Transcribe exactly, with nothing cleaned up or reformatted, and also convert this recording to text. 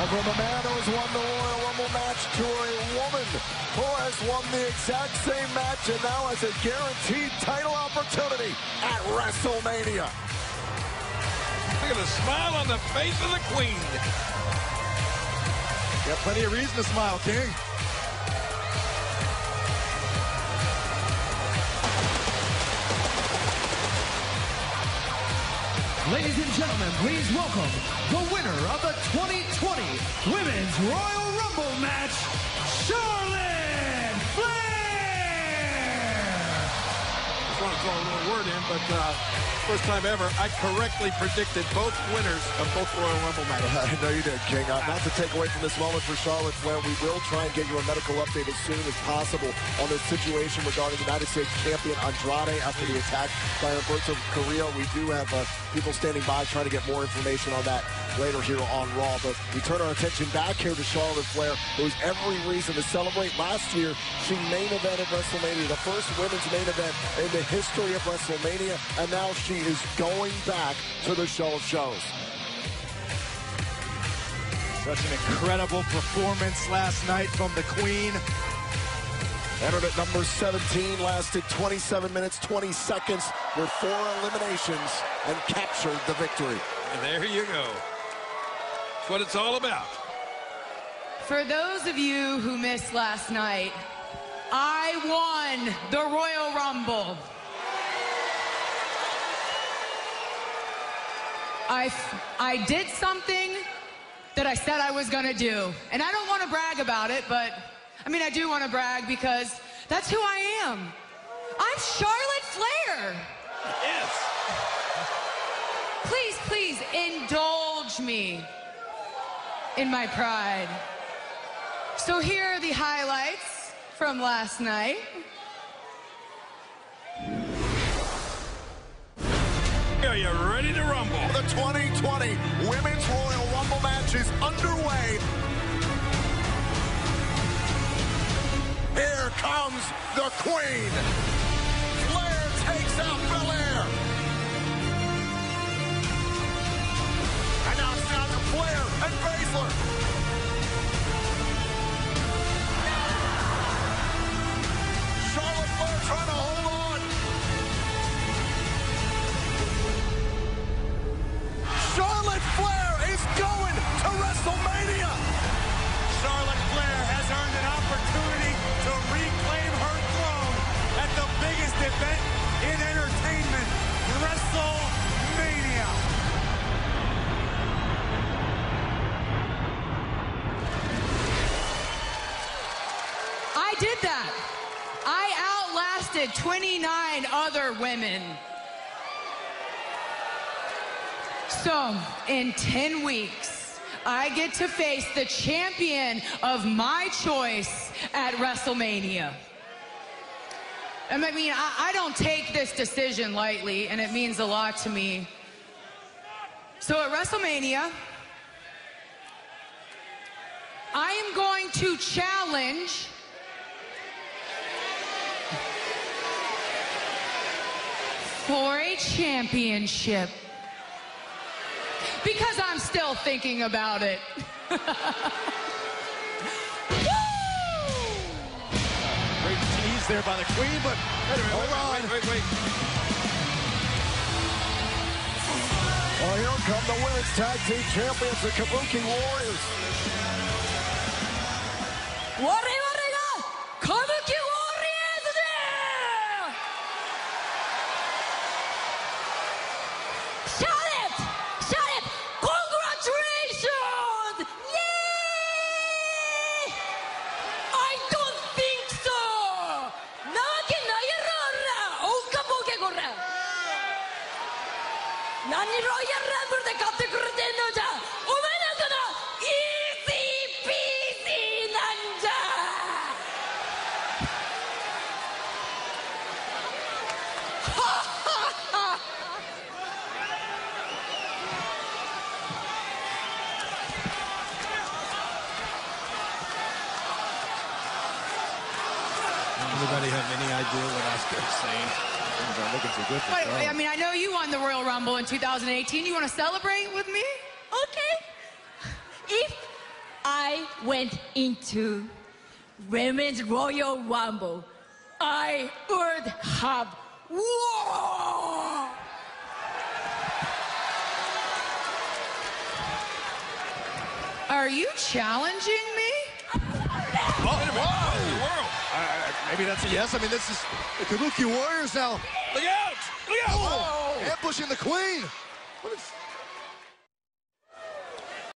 And from a man who has won the Royal Rumble match to a woman who has won the exact same match and now has a guaranteed title opportunity at WrestleMania. Look at the smile on the face of the Queen. Got plenty of reason to smile, King. Ladies and gentlemen, please welcome the winner of the twenty twenty Women's Royal Rumble match, Charlotte Flair! Just want to throw a little word in, but uh, first time ever, I correctly predicted both winners of both Royal Rumble matches. I know you did, King. Uh, not to take away from this moment for Charlotte Flair, we will try and get you a medical update as soon as possible on this situation regarding United States champion Andrade after the attack by Humberto Carrillo. We do have uh, people standing by trying to get more information on that later here on Raw. But we turn our attention back here to Charlotte Flair, who has every reason to celebrate. Last year, she main evented WrestleMania, the first women's main event in the history of WrestleMania, and now she is going back to the show of shows. Such an incredible performance last night from the Queen. Entered at number seventeen, lasted twenty-seven minutes, twenty seconds with four eliminations and captured the victory. And there you go. That's what it's all about. For those of you who missed last night, I won the Royal Rumble. I, I did something that I said I was gonna do. And I don't wanna brag about it, but I mean, I do wanna brag because that's who I am. I'm Charlotte Flair. Yes. Please, please indulge me in my pride. So here are the highlights from last night. Are you ready to rumble? The twenty twenty Women's Royal Rumble match is underway. Here comes the Queen. Flair takes out Flair. And now it's down to Flair and Baszler. Charlotte Flair trying to hold on. Charlotte Flair is going to WrestleMania. Charlotte Flair has earned an opportunity to reclaim her throne at the biggest event in entertainment, WrestleMania. I did that. I outlasted twenty-nine other women. So, in ten weeks, I get to face the champion of my choice at WrestleMania. I mean, I, I don't take this decision lightly, and it means a lot to me. So at WrestleMania, I am going to challenge for a championship. Because I'm still thinking about it. Great tease there by the Queen, but wait a minute, Hold on. Wait, wait, wait. Well, here come the women's tag team champions, the Kabuki Warriors. Warrior, Kabuki Warriors! Charlotte! Charlotte! Congratulations! Yay! I don't think so! 나게 나야라! 오카보게 고라! 나니 로얄 람블 데 갑자기 그러대노자! 오메나거나! Easy peasy 난자! Anybody have any idea what Oscar's saying? Things are looking so good for Wait, Charlotte. I mean, I know you won the Royal Rumble in two thousand eighteen. You want to celebrate with me? Okay. If went into Women's Royal Rumble, I would have won. Are you challenging me? Oh, wait a minute. What in the world? Uh, maybe that's a yes. I mean, this is The Kabuki Warriors now. look out! Look out! Oh, ambushing the Queen. What is